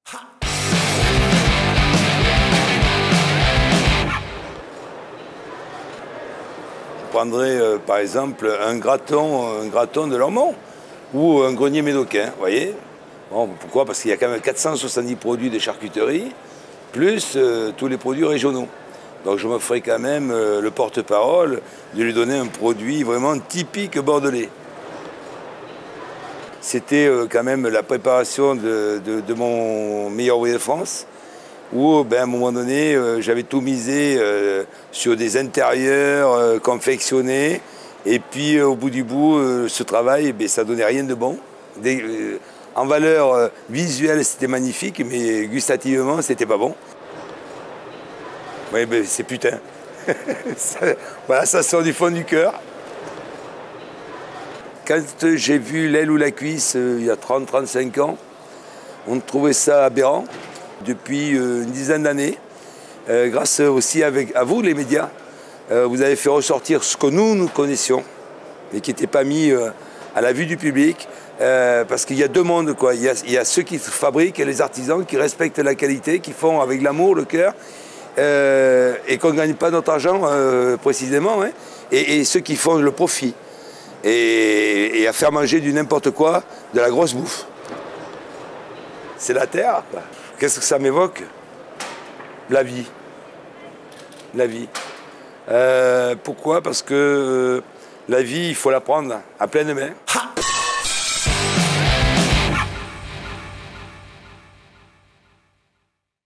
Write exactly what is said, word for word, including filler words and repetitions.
Je prendrais euh, par exemple un graton, un graton de Lormont ou un grenier médocain, vous voyez. Bon, pourquoi? Parce qu'il y a quand même quatre cent soixante-dix produits de charcuterie, plus euh, tous les produits régionaux. Donc je me ferai quand même euh, le porte-parole de lui donner un produit vraiment typique bordelais. C'était euh, quand même la préparation de, de, de mon meilleur ouvrier de France, où ben, à un moment donné, euh, j'avais tout misé euh, sur des intérieurs euh, confectionnés. Et puis euh, au bout du bout, euh, ce travail, ben, ça donnait rien de bon. Des, euh, en valeur euh, visuelle, c'était magnifique, mais gustativement, c'était pas bon. Oui, ben, c'est putain. ça, voilà, ça sort du fond du cœur. Quand j'ai vu l'aile ou la cuisse, euh, il y a trente à trente-cinq ans, on trouvait ça aberrant. Depuis euh, une dizaine d'années, euh, grâce aussi avec, à vous, les médias, euh, vous avez fait ressortir ce que nous, nous connaissions, mais qui n'était pas mis euh, à la vue du public, euh, parce qu'il y a deux mondes, quoi. Il y a, il y a ceux qui fabriquent et les artisans qui respectent la qualité, qui font avec l'amour, le cœur, euh, et qu'on ne gagne pas notre argent euh, précisément, hein, et, et ceux qui font le profit, et, et à faire manger du n'importe quoi, de la grosse bouffe. C'est la terre, quoi. Qu'est-ce que ça m'évoque? La vie. La vie. Euh, pourquoi? Parce que euh, la vie, il faut la prendre à pleine main. Ha!